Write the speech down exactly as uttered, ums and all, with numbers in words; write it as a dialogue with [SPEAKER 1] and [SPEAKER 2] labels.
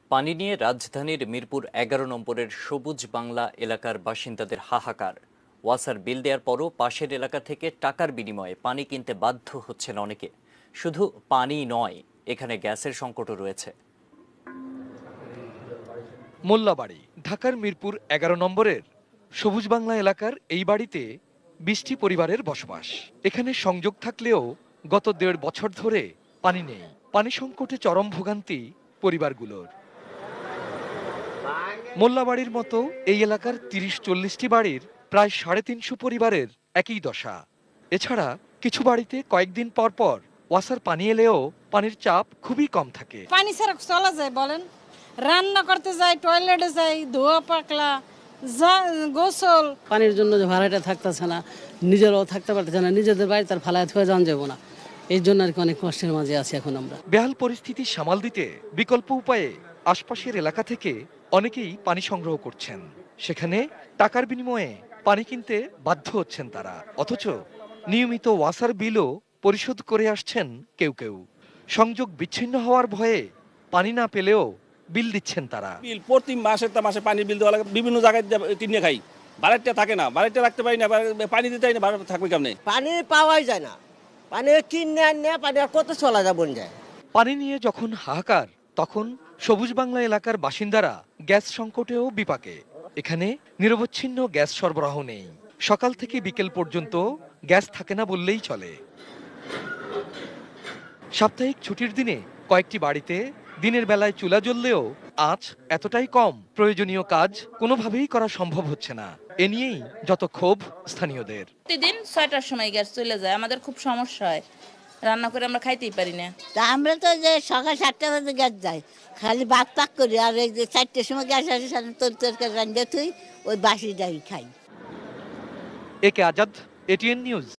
[SPEAKER 1] পানি নিয়ে রাজধানীর মিরপুর এগারো নম্বরের সবুজ বাংলা এলাকার বাসিন্দাদের হাহাকার। ওয়াসার বিল দেওয়ার পরও পাশের এলাকা থেকে টাকার বিনিময়ে পানি কিনতে বাধ্য হচ্ছেন অনেকে। শুধু পানি নয়, এখানে গ্যাসের সংকটও রয়েছে।
[SPEAKER 2] মোল্লাবাড়ি ঢাকার মিরপুর এগারো নম্বরের সবুজ বাংলা এলাকার এই বাড়িতে বিশটি পরিবারের বসবাস। এখানে সংযোগ থাকলেও গত দেড় বছর ধরে পানি নেই। পানি সংকটে চরম ভোগান্তি পরিবারগুলোর। মোল্লাবাড়ির মতো এই এলাকার তিরিশ চল্লিশটি বাড়ির প্রায় সাড়ে তিনশো পরিবারের একই দশা। এছাড়া কিছু বাড়িতে কয়েকদিন পর পর ওয়াসার পানি এলেও পানির চাপ খুবই কম থাকে।
[SPEAKER 3] পানি ছাড়া চলা যায় বলেন? রান্না করতে যাই, টয়লেটে যাই, ধোয়া পাকলা, গোসল।
[SPEAKER 4] পানির জন্য যে ভাড়াটা থাকতেছে না, নিজেরাও থাকতে পারতেছে না, নিজেদের বাড়ি তার ফালায় থয়ে যাওয়া যাবো না। এই জন্য আর কি অনেক কষ্টের মাঝে আছি এখন আমরা।
[SPEAKER 2] বেহাল পরিস্থিতি সামাল দিতে বিকল্প উপায়ে আশপাশের এলাকা থেকে অনেকেই পানি সংগ্রহ করছেন। সেখানে টাকার বিনিময়ে পানি কিনতে বাধ্য হচ্ছেন তারা, অথচ নিয়মিত ওয়াসার বিলও পরিশোধ করে আসছেন কেউ কেউ। সংযোগ বিচ্ছিন্ন হওয়ার ভয়ে পানি না পেলেও বিল দিচ্ছেন তারা।
[SPEAKER 5] বিল প্রতি মাসে তো মাসে পানির বিল দেওয়া লাগে, বিভিন্ন জায়গায় কিনে খাই, বাড়িতে থাকে না, বাড়িতে রাখতে পারি না, পানি দিতে না, বাড়িতে থাকবে কেমনে?
[SPEAKER 6] পানি পাওয়াই যায় না, পানি কিনে আনে পানি আর কত চলা যাব যায়।
[SPEAKER 2] পানি নিয়ে যখন হাহাকার, তখন সবুজ বাংলা এলাকার বাসিন্দারা গ্যাস সংকটেও বিপাকে। এখানে নিরবচ্ছিন্ন গ্যাস সরবরাহ নেই। সকাল থেকে বিকেল পর্যন্ত গ্যাস থাকে না বললেই চলে। সাপ্তাহিক ছুটির দিনে কয়েকটি বাড়িতে দিনের বেলায় চুলা জ্বললেও আঁচ এতটাই কম, প্রয়োজনীয় কাজ কোনোভাবেই করা সম্ভব হচ্ছে না। এ নিয়েই যত ক্ষোভ স্থানীয়দের।
[SPEAKER 7] প্রতিদিন ছয়টার সময় গ্যাস চলে যায়, আমাদের খুব সমস্যা হয়, রান্না করে আমরা খাইতেই পারি না।
[SPEAKER 6] তা আমরা তো যে সকাল সাতটা বাজে গ্যাস যাই, খালি ভাত পাক করি, আর এই যে চারটের সময় গ্যাস আসে তোর তরকারি রান্না থুই, ওই বাসি যাই খাই।
[SPEAKER 2] একে আজাদ, এটিএন নিউজ।